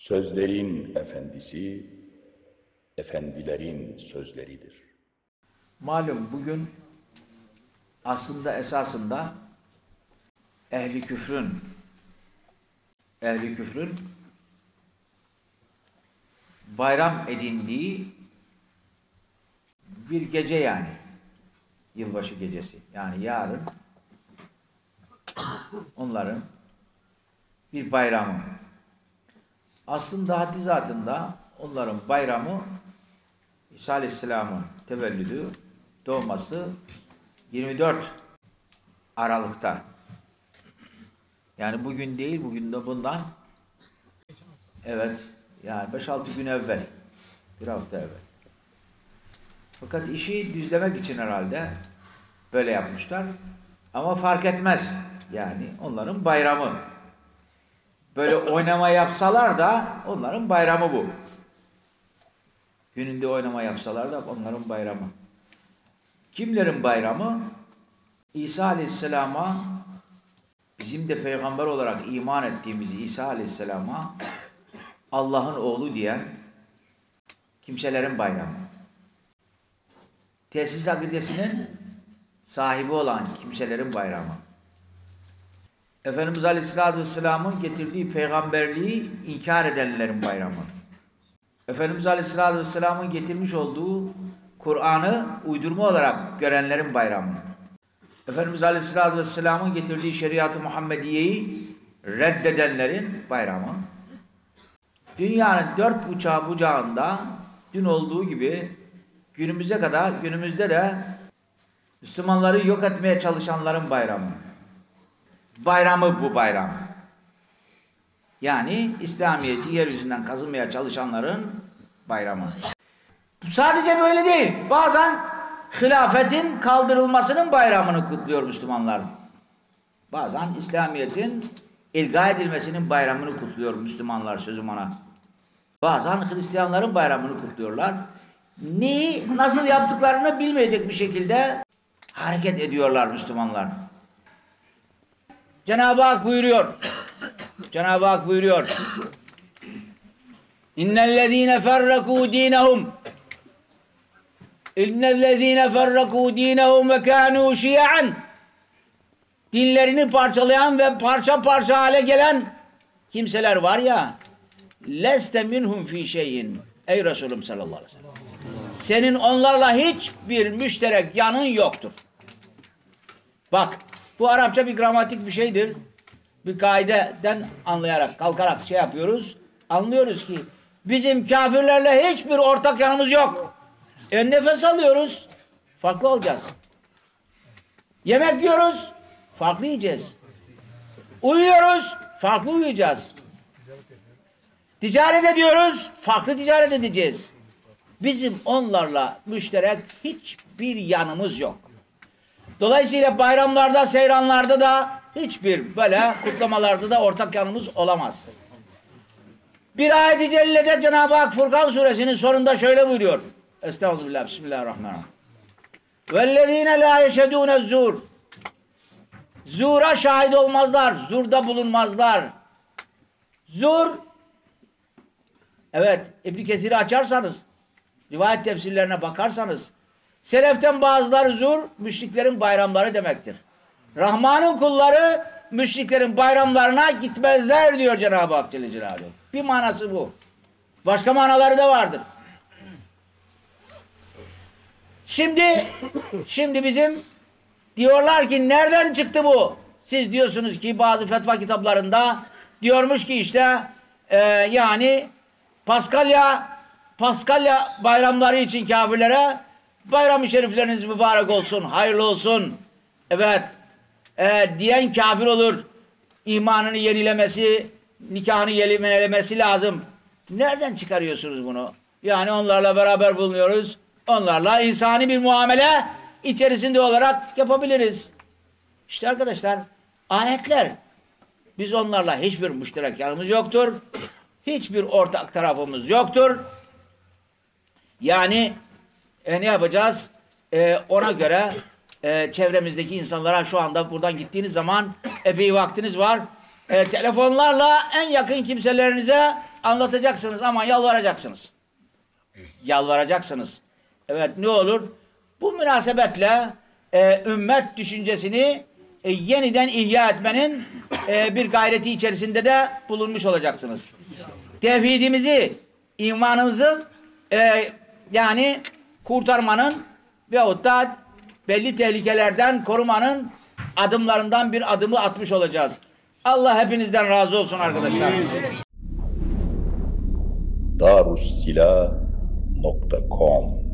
Sözlerin efendisi, efendilerin sözleridir. Malum bugün aslında esasında ehli küfrün bayram edindiği bir gece, yani yılbaşı gecesi. Yani yarın onların bir bayramı. Aslında haddi zatında onların bayramı İsa Aleyhisselam'ın tevellüdü, doğması 24 Aralık'ta. Yani bugün değil, bugün de bundan yani 5-6 gün evvel, bir hafta evvel. Fakat işi düzlemek için herhalde böyle yapmışlar. Ama fark etmez. Yani onların bayramı. Böyle oynama yapsalar da onların bayramı bu. Gününde oynama yapsalar da onların bayramı. Kimlerin bayramı? İsa Aleyhisselam'a, bizim de peygamber olarak iman ettiğimiz İsa Aleyhisselam'a Allah'ın oğlu diyen kimselerin bayramı. Tesis akidesinin sahibi olan kimselerin bayramı. Efendimiz Aleyhisselatü Vesselam'ın getirdiği peygamberliği inkar edenlerin bayramı. Efendimiz Aleyhisselatü Vesselam'ın getirmiş olduğu Kur'an'ı uydurma olarak görenlerin bayramı. Efendimiz Aleyhisselatü Vesselam'ın getirdiği şeriat-ı Muhammediye'yi reddedenlerin bayramı. Dünyanın dört bucağında dün olduğu gibi günümüze kadar, günümüzde de Müslümanları yok etmeye çalışanların bayramı. Bayramı bu bayram. Yani İslamiyet'i yeryüzünden kazınmaya çalışanların bayramı. Sadece böyle değil. Bazen hilafetin kaldırılmasının bayramını kutluyor Müslümanlar. Bazen İslamiyet'in ilga edilmesinin bayramını kutluyor Müslümanlar, sözüm ona. Bazen Hristiyanların bayramını kutluyorlar. Neyi, nasıl yaptıklarını bilmeyecek bir şekilde hareket ediyorlar Müslümanlar. Cenab-ı Hak buyuruyor. İnnellezîne ferrakû dînehum ve kânû şia'an. Dinlerini parçalayan ve parça parça hale gelen kimseler var ya, leste minhum fî şeyin. Ey Resulüm sallallahu aleyhi ve sellem. Senin onlarla hiçbir müşterek yanın yoktur. Bak, bu Arapça bir gramatik bir şeydir. Bir kaideden anlayarak, kalkarak yapıyoruz. Anlıyoruz ki bizim kafirlerle hiçbir ortak yanımız yok. Nefes alıyoruz, farklı olacağız. Yemek yiyoruz, farklı yiyeceğiz. Uyuyoruz, farklı uyuyacağız. Ticaret ediyoruz, farklı ticaret edeceğiz. Bizim onlarla müşterek hiçbir yanımız yok. Dolayısıyla bayramlarda, seyranlarda da hiçbir böyle kutlamalarda da ortak yanımız olamaz. Bir ayet-i cellede Cenab-ı Hak Furkan suresinin sonunda şöyle buyuruyor. Estağfurullah, bismillahirrahmanirrahim. وَالَّذ۪ينَ لَا يَشَدُونَ الزُّورِ. Zura şahit olmazlar, zurda bulunmazlar. Zur, evet, İbn Kesir'i açarsanız, rivayet tefsirlerine bakarsanız, seleften bazıları zur, müşriklerin bayramları demektir. Rahman'ın kulları, müşriklerin bayramlarına gitmezler diyor Cenab-ı Hak Celle Celaluhu. Bir manası bu. Başka manaları da vardır. Şimdi bizim diyorlar ki nereden çıktı bu? Siz diyorsunuz ki bazı fetva kitaplarında diyormuş ki işte yani Paskalya bayramları için kafirlere bayram-ı şerifleriniz mübarek olsun, hayırlı olsun. Evet, diyen kafir olur. İmanını yenilemesi, nikahını yenilemesi lazım. Nereden çıkarıyorsunuz bunu? Yani onlarla beraber bulunuyoruz. Onlarla insani bir muamele içerisinde olarak yapabiliriz. İşte arkadaşlar, ayetler. Biz onlarla hiçbir müşterek yanımız yoktur. Hiçbir ortak tarafımız yoktur. Yani ne yapacağız? Ona göre çevremizdeki insanlara şu anda buradan gittiğiniz zaman epey vaktiniz var. Telefonlarla en yakın kimselerinize anlatacaksınız ama yalvaracaksınız. Yalvaracaksınız. Evet, ne olur? Bu münasebetle ümmet düşüncesini yeniden ihya etmenin bir gayreti içerisinde de bulunmuş olacaksınız. Tevhidimizi, imanımızı yani kurtarmanın veyahut da belli tehlikelerden korumanın adımlarından bir adımı atmış olacağız. Allah hepinizden razı olsun arkadaşlar. Darussilah.com